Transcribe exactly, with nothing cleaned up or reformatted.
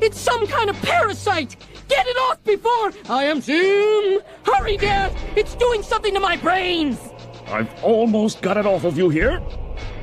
It's some kind of parasite! Get it off before I am Zoom! Hurry, Dad! It's doing something to my brains! I've almost got it off of you here.